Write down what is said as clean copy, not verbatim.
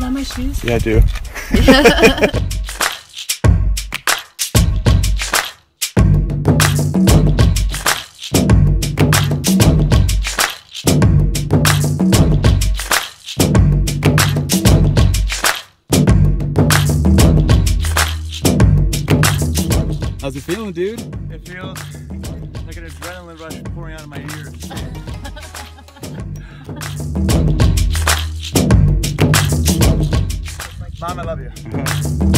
on my shoes? Yeah, I do. How's it feeling, dude? It feels like an adrenaline rush pouring out of my ears. Mom, I love you.